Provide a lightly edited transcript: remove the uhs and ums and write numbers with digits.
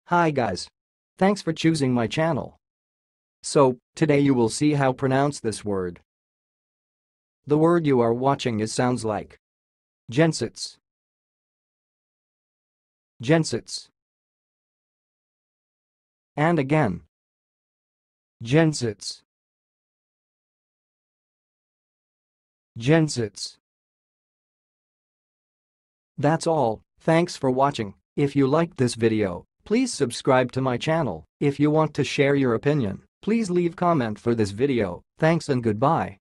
Hi guys. Thanks for choosing my channel. So, today you will see how pronounce this word. The word you are watching sounds like Gensets. Gensets. And again. Gensets. Gensets. That's all, thanks for watching. If you liked this video, please subscribe to my channel. If you want to share your opinion, please leave comment for this video. Thanks and goodbye.